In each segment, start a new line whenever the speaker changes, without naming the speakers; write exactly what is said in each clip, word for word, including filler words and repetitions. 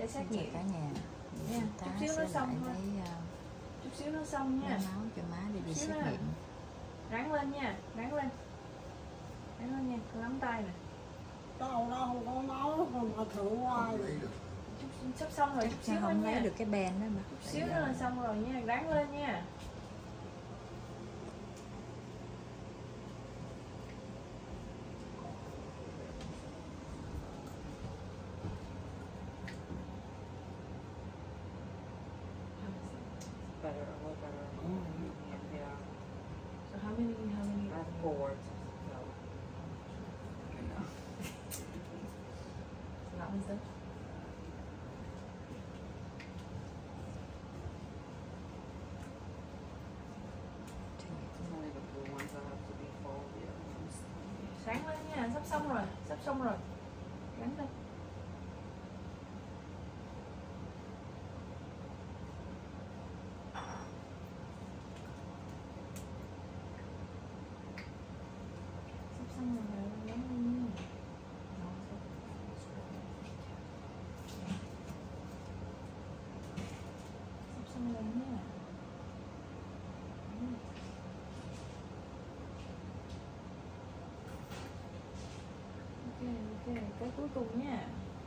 để xét nghiệm
cả nhà
nha. Chút xíu nó xong thôi.
lấy, uh,
chút xíu nó xong nha.
máu cho má để đi xét nghiệm.
Ráng lên nha, ráng lên. Ráng lên nha, con nắm tay nè.
Đâu đâu không có máu còn mà thử hoài.
Sắp xong rồi, chút xíu
không
nữa
lấy
nha.
được cái ben đó mà.
Chút xíu nữa là xong rồi nha, ráng lên nha.
Better, a little better. Mm-hmm. Yeah.
So how many, how many?
I have four. So.
So that one's done.
It's only the blue ones that have to be full. The other ones.
Sáng lên nha, sắp xong rồi, sắp xong rồi. Gắn lên. Sắp xong rồi, gắn lên nha. Sắp xong rồi nha. Ok, ok, cái cuối cùng nha.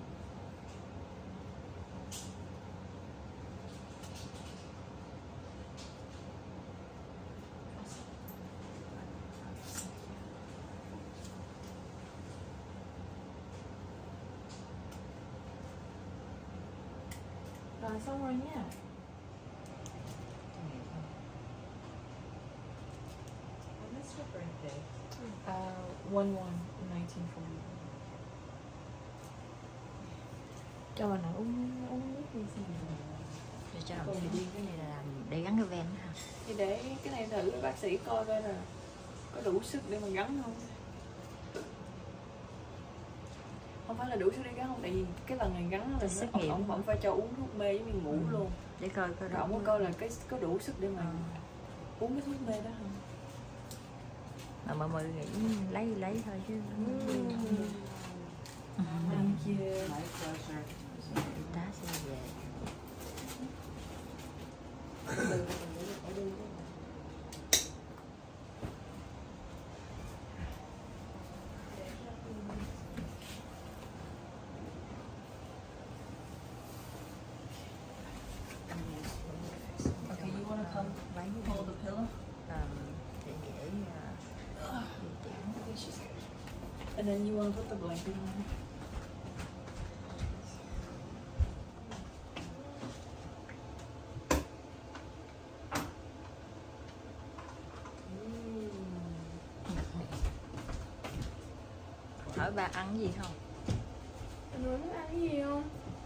Rồi xong rồi nha.
When is your birthday?
Uh, one one nineteen forty. Cho bà nội uống uống nước đi xem.
Để cho đồng chí đi, cái này là làm để gắn cái ven hả?
Thì để cái này thử bác sĩ coi coi là có đủ sức để mà gắn không. Không phải là đủ sức để gắn không, tại vì cái lần này gắn là
xét
ông,
nghiệm.
ông, ông phải cho uống thuốc mê giống như ngủ
Ừ.
luôn.
Để coi coi
Rồi ông có coi là cái có đủ sức để mà
Ờ.
uống cái thuốc mê đó không.
mà mọi người nghĩ lấy lấy thôi chứ.
Thank you.
My pleasure.
Tá sẽ về.
Okay, you wanna come
Lấy
hold the pillow?
um, để dễ uh, di chuyển.
And then you wanna put the blanket on.
Hỏi ba ăn cái gì không?
Anh nói muốn ăn cái gì không?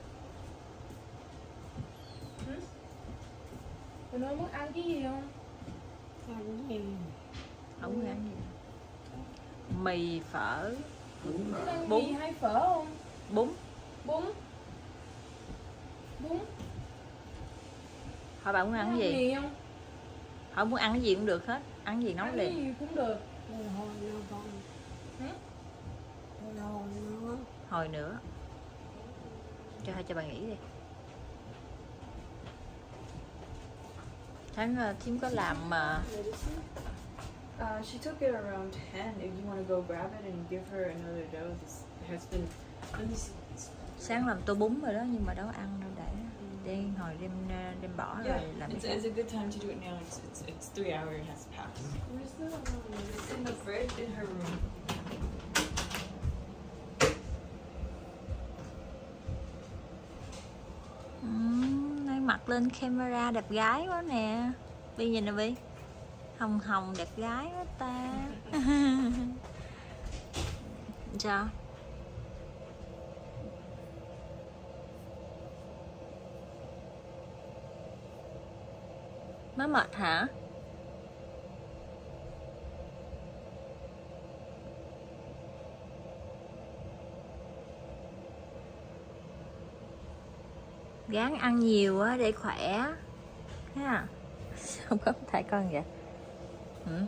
Hử? Anh nói muốn ăn cái gì không?
Ăn gì?
Không muốn ăn gì. Mì, phở,
Muốn ăn
Bún.
mì hay phở không?
bún.
Bún. Bún.
Hỏi bạn muốn ăn
Muốn
cái gì?
mì không?
Hỏi muốn ăn cái gì cũng được hết. Ăn cái gì nấu
Ăn cái
liền.
gì cũng được.
Hồi nữa con.
Hử?
Hồi nữa.
Hồi nữa. Cho cho bà nghỉ đi. Tháng uh, thím có làm mà
Uh, she took it around ten. If you want to go grab it and give her another dose, it has been. Let me see.
sáng làm tô bún rồi đó nhưng mà đâu có ăn đâu, để để hồi đem đem bỏ rồi
Yeah,
làm
it's,
cái
it's a good time to do it now. It's it's, it's three hours has passed. Where's the? It's in the fridge in her room.
uhm, nay mặt lên camera đẹp gái quá nè. Bi nhìn nè Bi, hồng hồng đẹp gái quá ta. Sao? Má mệt hả? Gắng ăn nhiều á để khỏe ha. Không có thải con vậy. Ừ.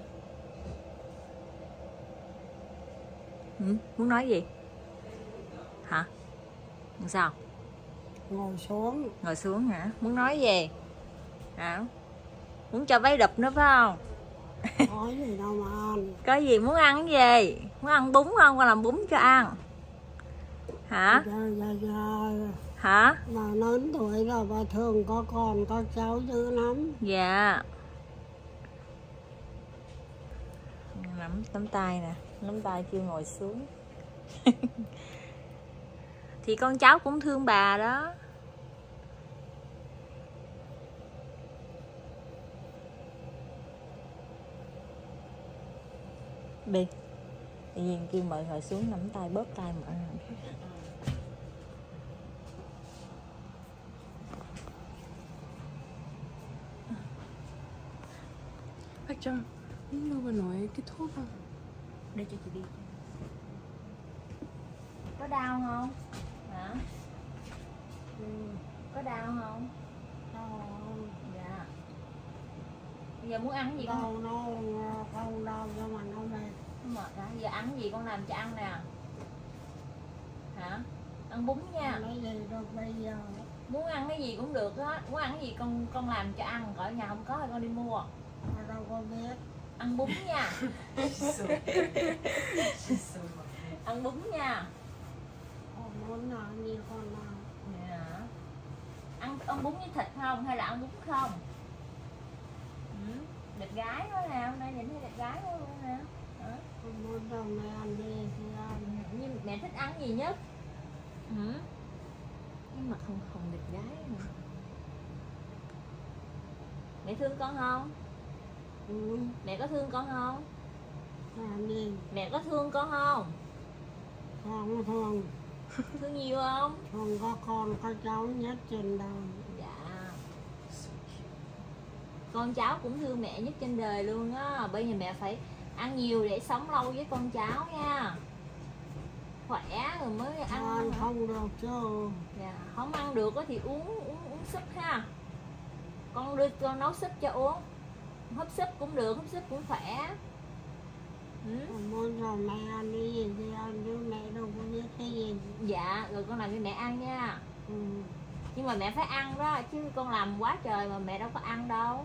Ừ. Muốn nói gì hả? Sao?
ngồi xuống.
Ngồi xuống hả? Muốn nói gì? Hả? Muốn cho váy đụp nữa phải không?
Có gì đâu mà ăn.
Có gì muốn ăn cái gì? Muốn ăn bún không? Con làm bún cho ăn. Hả?
Dạ, dạ, dạ.
Hả?
Bà lớn tuổi rồi, bà thường có con có cháu dữ lắm.
Dạ. Nắm nắm tay nè, nắm tay kêu ngồi xuống. Thì con cháu cũng thương bà đó. Đi. Tự nhiên kêu mời ngồi xuống nắm tay bóp tay mọi người.
Bác Trâm, đâu mà nói cái thuốc không?
Để cho chị đi. Có đau không? Hả? Ừ. Có đau không?
Đau.
Dạ. Bây giờ muốn ăn gì con?
Đau nó không đau nhưng mà nó mệt.
Mệt hả? Giờ ăn gì con làm cho ăn nè. Hả? Ăn bún nha.
Nói gì được bây giờ.
Muốn ăn cái gì cũng được á. Muốn ăn cái gì con con làm cho ăn. Ở nhà không có thì con đi mua.
Mà đâu có biết.
Ăn bún nha. Ăn bún nha.
Con muốn nào như con nào.
Dạ. Ăn ăn bún với thịt không hay là ăn bún không? Ừ. Đẹp gái đó nè, hôm nay nhìn thấy đẹp gái đó luôn nè. Hả?
Con muốn cho mẹ ăn đi thì ăn.
Nhưng mẹ thích ăn gì nhất? Ừ. Nhưng mà không không đẹp gái nữa. Mẹ thương con không?
Ừ.
Mẹ có thương con không?
Ăn đi.
Mẹ có thương con không?
Không thương.
Thương nhiều không?
Thương có con có cháu nhất trên đời.
Dạ. Con cháu cũng thương mẹ nhất trên đời luôn á. Bây giờ mẹ phải ăn nhiều để sống lâu với con cháu nha. Khỏe rồi mới ăn.
Ăn không được chứ.
Dạ. Không ăn được thì uống uống uống súp ha. Con đưa con nấu súp cho uống. Húp súp cũng được, húp súp cũng khỏe. Ừ.
Con muốn cho mẹ ăn cái gì thì ăn chứ mẹ đâu có biết cái gì.
Dạ, rồi con làm cho mẹ ăn nha.
Ừ.
Nhưng mà mẹ phải ăn đó, chứ con làm quá trời mà mẹ đâu có ăn đâu.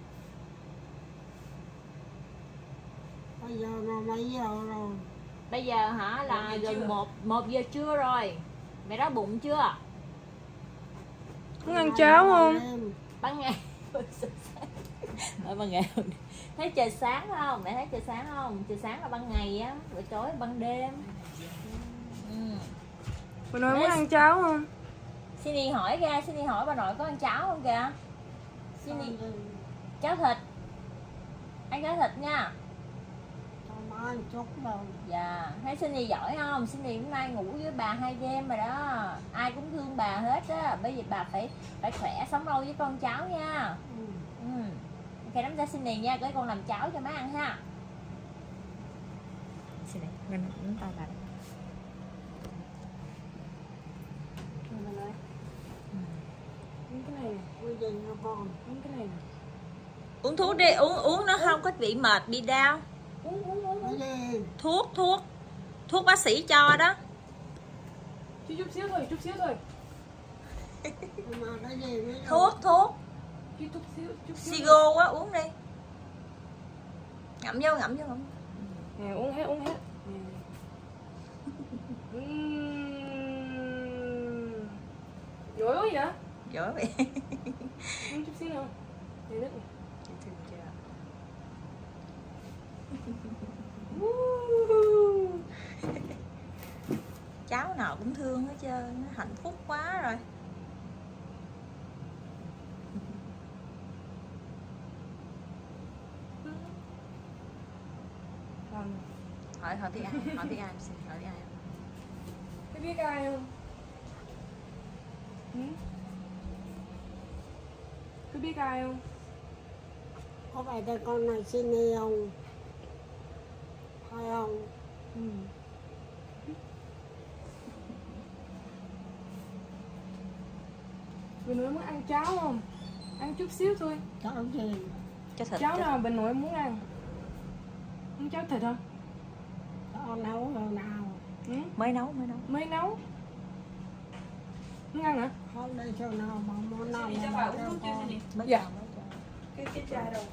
Bây giờ nó mấy giờ rồi?
Bây giờ hả là gần một một giờ trưa rồi. Mẹ đói bụng chưa?
Muốn ăn cháo không?
Ban ngày. Ở ban ngày thấy trời sáng không? Mẹ thấy trời sáng không? Trời sáng là ban ngày á, rồi tối là ban đêm. Ừ.
Bà nói muốn ăn cháo không?
Xin đi hỏi ra, xin đi hỏi bà nội có ăn cháo không kìa? Xin đi cháo thịt. Ăn cháo thịt nha.
Ăn chút rồi.
Dạ, thấy Cindy giỏi không? Cindy hôm nay ngủ với bà hai đêm rồi đó. Ai cũng thương bà hết á. Bây giờ bà phải phải khỏe, sống lâu với con cháu nha.
Ừ.
Ừ. Ok, nắm tay Cindy nha, để con làm cháo cho má ăn ha. Cindy, mình nắm tay bà.
Uống cái này nè.
Uống gì nữa con?
Uống cái này nè.
Uống thuốc đi, uống uống nó không có bị mệt, bị đau.
Uống uống uống.
Cái gì?
Thuốc, thuốc. Thuốc bác sĩ cho đó.
Chứ chút xíu thôi, chút xíu thôi.
Mà cái gì nữa?
Thuốc, thuốc.
Chứ chút xíu, chút xíu.
Sigo quá, uống đi. Ngậm vô, ngậm vô, ngậm.
Nè, uống hết, uống hết. Uhm. Giỏi quá vậy?
Giỏi vậy.
Uống chút xíu nữa. Này nước này.
Cháu nào cũng thương hết trơn, nó hạnh phúc quá rồi. Hỏi hỏi tiếng Anh, hỏi tiếng Anh xin hỏi tiếng Anh.
Có biết ai không? Ừ? Có biết ai không?
Có phải cái con này xin đi không? Phải không?
Ừ. Bà nội muốn ăn cháo không? Ăn chút xíu thôi.
Cháu gì?
Cho thịt.
Cháo
cho
nào bà nội muốn ăn? Muốn cháo thịt không?
Cháu nấu rồi nào?
Ừ?
Mới nấu, mới nấu.
Mới nấu. Muốn ăn hả?
Con đây chỗ nào mà món nào
Chị
mà
cho
mang
bà uống
theo
nước chưa
con.
Chị?
Mới
Dạ.
chào, mới chào.
Cái cái trà đâu?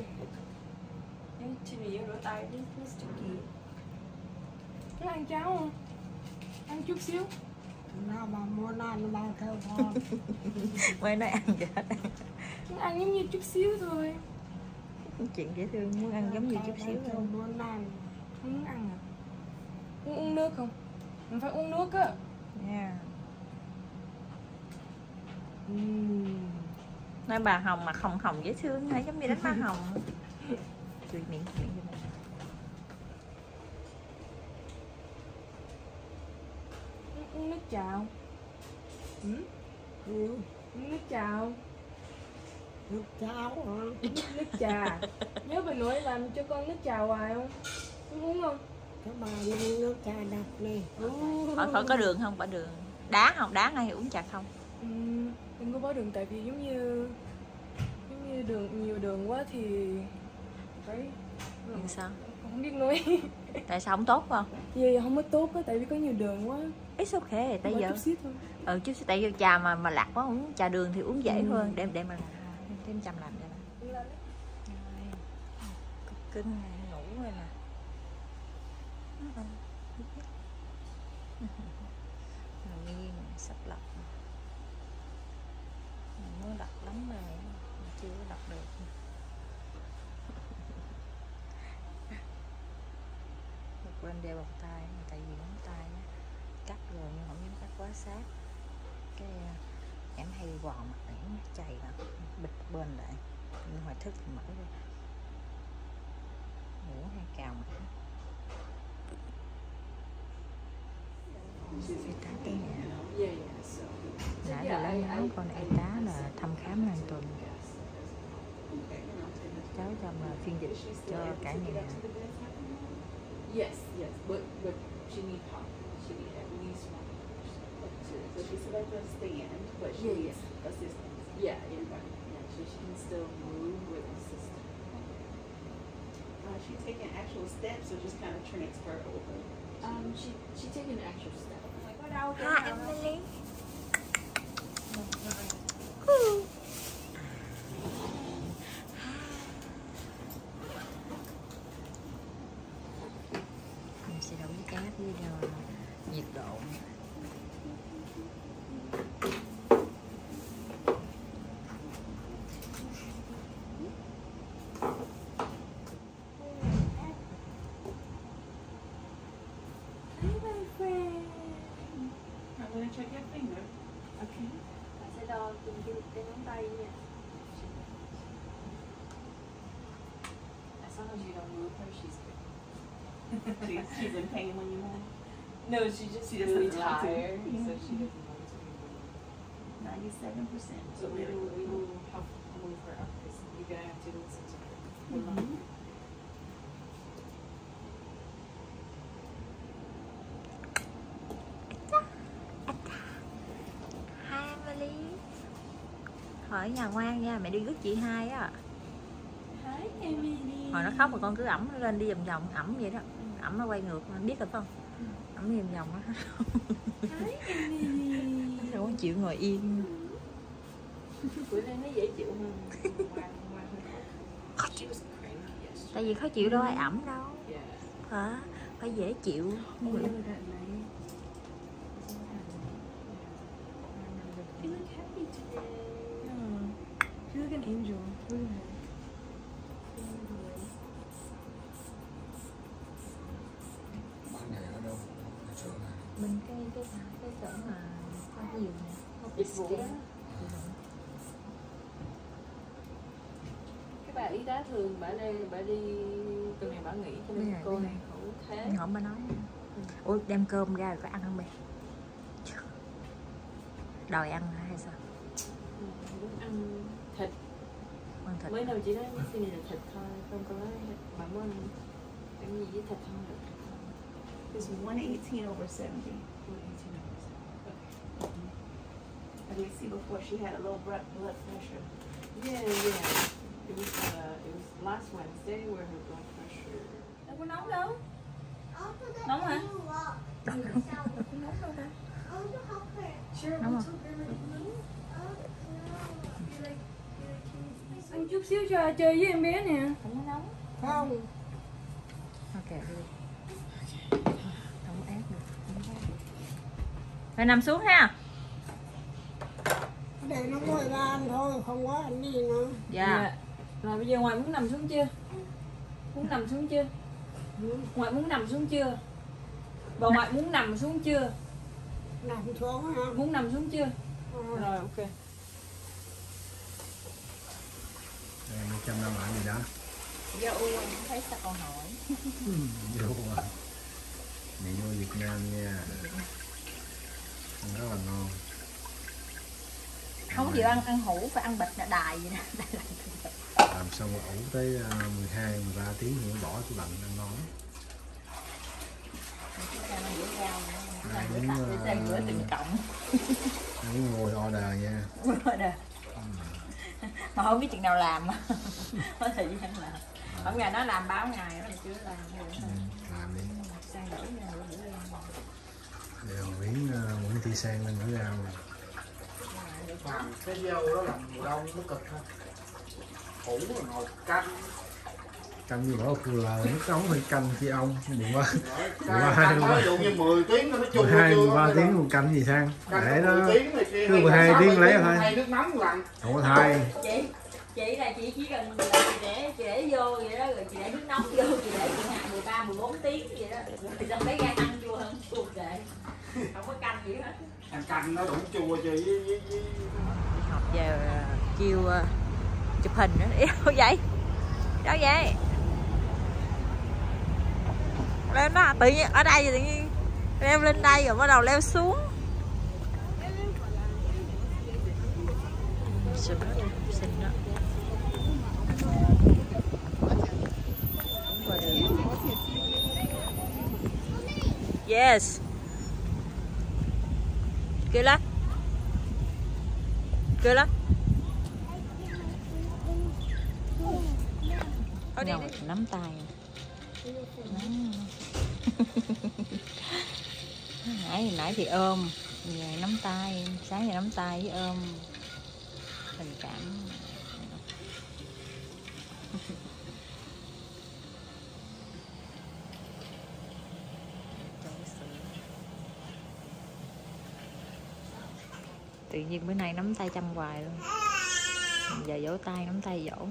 Chị nhớ rửa tay đi, nó sticky.
Có ăn cháo không? Ăn chút xíu.
Nào mà món nào nó mang theo con.
Mới nói ăn gì hết.
Cứ ăn giống như chút xíu thôi.
Chuyện dễ thương, muốn ăn giống như chút xíu
thôi.
thôi.
Món nào.
Không muốn ăn à? Muốn uống nước không? Mình phải uống nước á.
Nha.
Ừm.
Nói bà Hồng mặt hồng hồng dễ thương hay giống như đánh má hồng. Cười miệng miệng cho mình.
Uống nước trà không? Ừ?
Ừ.
Uống nước trà không?
Nước cháo hả?
Nước, nước trà. Nhớ bà nội làm cho con nước trà hoài không? Không uống không?
Các bà uống nước trà đặc này.
Hỏi hỏi có đường không? Bỏ đường. Đá không? Đá ngay uống trà không?
Ừ, đừng có bỏ đường tại vì giống như giống như đường nhiều đường quá thì phải
Nhưng sao?
không biết nói.
Tại sao không tốt không?
Vậy không có tốt á tại vì có nhiều đường quá.
It's okay, tại
Bỏ
giờ
chút xíu thôi.
ừ chứ tại vì trà mà mà lạc quá uống trà đường thì uống dễ
Ừ.
hơn để để mà thêm chăm làm cho nó. Cục cưng này ngủ rồi nè. Ngồi nghiêng sắp lọc. Mình muốn đọc lắm rồi mà chưa có đọc được. Quên đeo bọc tay tại vì móng tay á, cắt rồi nhưng không dám cắt quá sát. Cái em hay quò mặt này nó chày vào bịt bên lại nhưng hồi thức thì mở ra ngủ hay cào mặt. Y tá cái nhà
Yeah, yeah. So
nãy giờ lấy áo con y tá là thăm khám hàng tuần cháu cho mà phiên dịch cho cả nhà.
Yes, yes, but but she need pop. She need at least one person. So she's like a stand, but she
Yeah,
needs assistance. Yeah, everybody. Yeah, so she can still move with assistance. Uh, she's taking actual steps, so just kind of transfer over.
um she she taking an actual step. Like có đau
Hi Emily. Mình sẽ đổi cái cát với uh, nhiệt độ.
I'm gonna check your finger. Okay.
Bạn sẽ đo từng cái cái ngón tay nha. As long as you don't move her, she's good.
she's, she's in pain when you move.
No, she just
She just
really
doesn't like to.
tired, so
Mhm.
she doesn't want to be moved.
Ninety-seven percent.
So we will we will have to move her up because you're gonna have to listen to her. Hold on.
Mhm.
Hi Emily. Hỏi nhà ngoan nha, mẹ đi rước chị hai á.
Hi Emily.
Hồi nó khóc mà con cứ ẩm nó lên đi vòng vòng ẩm vậy đó. Ẩm nó quay ngược biết rồi phải không? Ẩm đi vòng vòng đó.
Hi Emily.
Đâu có chịu ngồi yên.
Bữa nay nó dễ chịu hơn. Ngoan ngoan hơn. She was cranky yesterday.
Tại vì khó chịu đâu ai ẩm đâu.
Yeah.
Hả? Phải dễ chịu.
Oh, yeah, that night. You look happy today.
Yeah. You look an angel. Look at her.
Bạn này ở đâu? Ở chỗ này.
Mình cái cái cái chỗ mà có nhiều nè.
Dịch vụ đó. Cái bà y tá thường bà đây bà đi tuần này bà nghỉ cho
Đây
nên
này,
cô
đây
này
này.
cũng thế.
Không bà nói. Ủa đem cơm ra rồi có ăn không bé? Đòi ăn hả hay sao?
Ừ, muốn ăn thịt.
Ăn thịt.
Mới đầu chỉ nói xin là thịt thôi, không có nói bà muốn ăn cái gì với thịt không được.
It's one eighteen over seventy. I did see before she had a low blood blood pressure.
Yeah, yeah. It was uh, it was last Wednesday where her blood pressure.
Đâu có nóng đâu. Nóng hả?
Sure,
Nóng
we
không?
took her.
chút xíu cho chơi với em bé nè.
Không có nóng.
Không.
Ok đi. Không ép được. Rồi nằm xuống ha.
Để nó ngồi ra ăn thôi, không có ăn gì nữa.
Dạ.
Dạ. Rồi bây giờ ngoại muốn nằm xuống chưa? Muốn nằm xuống chưa? Ngoại muốn nằm xuống chưa? Bà ngoại muốn nằm xuống chưa?
Nằm xuống hả?
Muốn nằm xuống chưa?
Ờ.
Rồi ok.
Đây, một trăm năm lại gì đó.
Dạ u anh không thấy sao con hỏi.
Vô à. Mì vô Việt Nam nha. Ăn rất là ngon.
Không chịu ăn ăn hủ, phải ăn bịch là đài vậy nè.
Làm xong rồi ủ tới mười hai, mười ba tiếng thì bỏ tủ lạnh ăn ngon. Ai muốn,
Để sang bữa tình cộng.
ai muốn ngồi order nha.
Order. Mà không biết chừng nào làm. Có thời gian làm. Ở ngày nó làm báo ngày nó chưa làm.
Ừ, làm đi.
Sang gửi nha, gửi gửi ra.
Đều miếng uh, Nguyễn Thị Sang lên gửi rau này.
Làm cái dâu đó làm mùa đông nó cực ha. Hủ rồi ngồi canh.
Canh gì bỏ khu lờ, nước nóng hay canh chi ông, đừng quá.
Canh ví dụ như mười tiếng nó chung
mười hai, mười ba tiếng một canh gì sang. Để nó cứ
mười
mười hai tiếng lấy thôi.
Thay nước nóng lạnh.
Không có thay.
Chị chị là chị chỉ cần là chị để chị để vô vậy đó, rồi chị để nước nóng vô, chị để chị hạn mười ba, mười bốn tiếng vậy đó, rồi xong lấy ra ăn chua hơn chua kệ, không có canh gì hết.
Ăn canh nó đủ chua chứ với, với, với...
Học giờ kêu uh, chụp hình nữa. Đâu vậy? Đâu vậy? Lên đó, tự nhiên ở đây tự nhiên leo lên đây rồi bắt đầu leo xuống. Xinh đó, xinh đó. Yes. Kêu lên. Kêu lên. Thôi đi đi. Nắm tay. Nãy nãy thì ôm, giờ nắm tay, sáng giờ nắm tay với ôm. Tình cảm. Tự nhiên bữa nay nắm tay chăm hoài luôn. Giờ vỗ tay nắm tay vỗ.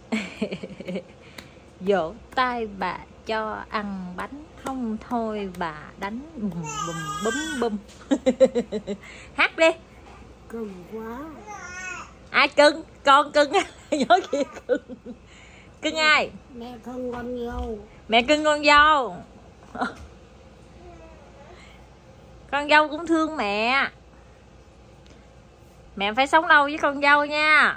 Vỗ tay bà cho ăn bánh, không thôi bà đánh bùm bùm búm bùm. Hát đi.
Cưng quá.
Ai cưng? Con cưng. Nhớ kia cưng. Cưng ai?
Mẹ cưng con dâu.
Mẹ cưng con dâu. Con dâu cũng thương mẹ. Mẹ phải sống lâu với con dâu nha.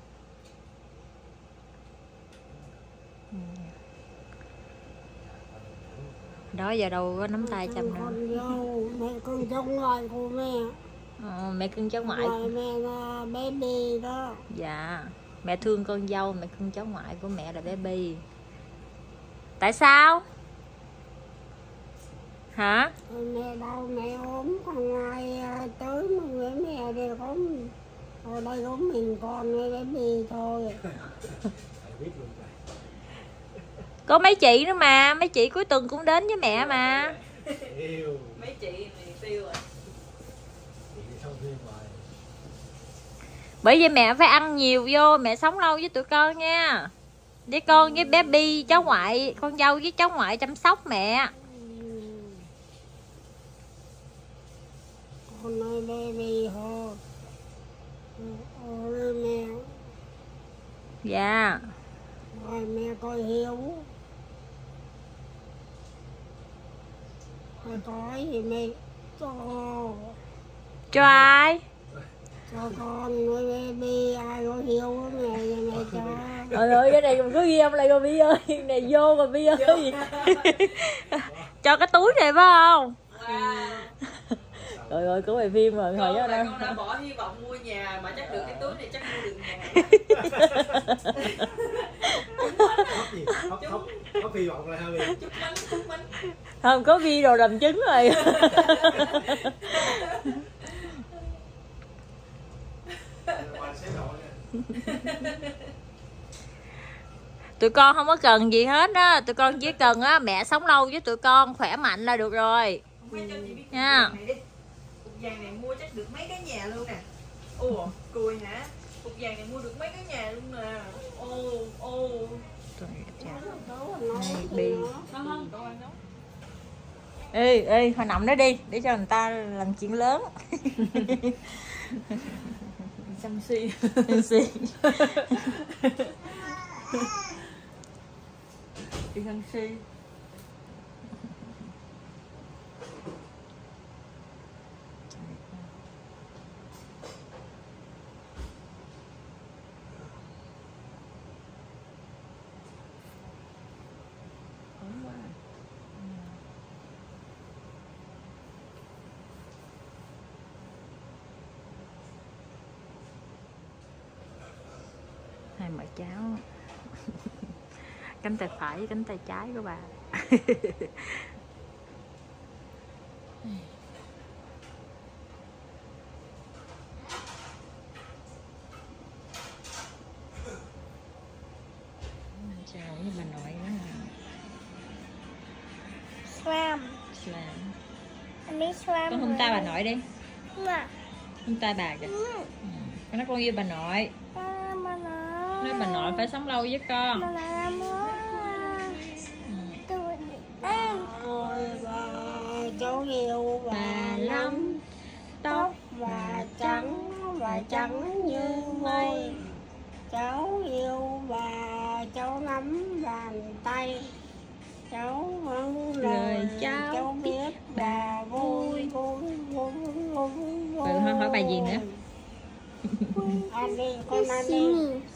Đó giờ đâu có nắm tay chăm nữa.
Con dâu, mẹ cưng cháu ngoại của mẹ.
Ờ, mẹ cưng cháu ngoại.
Ngoại mẹ là baby đó.
Dạ. Mẹ thương con dâu, mẹ cưng cháu ngoại của mẹ là baby. Tại sao? Hả?
Mẹ đâu mẹ ốm, còn ai tới mà với mẹ thì ốm. Ở đây có mình con với baby thôi.
Có mấy chị nữa mà, mấy chị cuối tuần cũng đến với mẹ mà.
Mấy chị này tiêu rồi.
Bởi vì mẹ phải ăn nhiều vô, mẹ sống lâu với tụi con nha. Với con với baby, cháu ngoại, con dâu với cháu ngoại chăm sóc mẹ.
Con ơi baby thôi. Ôi mẹ.
Dạ.
Rồi mẹ coi Hiếu. Rồi tối thì mẹ cho.
Cho ai?
Cho con với baby, ai có Hiếu với mẹ thì mẹ cho.
Trời ơi, cái này còn cứ ghi âm lại rồi Bi ơi. Này vô rồi Bi ơi. Cho cái túi này phải không?
Wow.
Trời ơi, có bài phim rồi. Hồi đó
con đã bỏ hy vọng mua nhà mà chắc được cái túi này chắc mua được nhà.
Có hy vọng là hơi
Chúc mừng, chúc mừng.
không có video làm chứng rồi. Tụi con không có cần gì hết á, tụi con chỉ cần á mẹ sống lâu với tụi con, khỏe mạnh là được rồi. Nha.
Cục vàng này mua chắc được mấy cái nhà luôn nè. Ủa, cười hả? Cục vàng này mua được mấy cái nhà luôn nè. Ô, ô.
Bi. Ê, ê, thôi nằm đó đi, để cho người ta làm chuyện lớn.
Xăm xi.
Xăm xi.
Đi xăm xi.
Hai mẹ cháu. Cánh tay phải với cánh tay trái của bà. Chào với bà nội nữa nè.
Swam.
Làm.
Anh biết swam.
Con hôn tay bà nội đi.
Mà.
Hôn tay bà kìa. Ừ. Con nói con yêu bà nội.
À, bà nội.
Nói bà nội phải sống lâu với con.
Bà nội làm quá. Tôi ăn. Ôi bà cháu yêu bà,
Bà lắm.
tóc bà trắng, bà trắng như mây. Cháu yêu bà, cháu nắm bàn tay. Cháu vẫn lời
cháu
cháu biết bà vui vui vui vui vui.
Rồi hỏi, hỏi bài gì nữa?
Ăn đi, con ăn đi.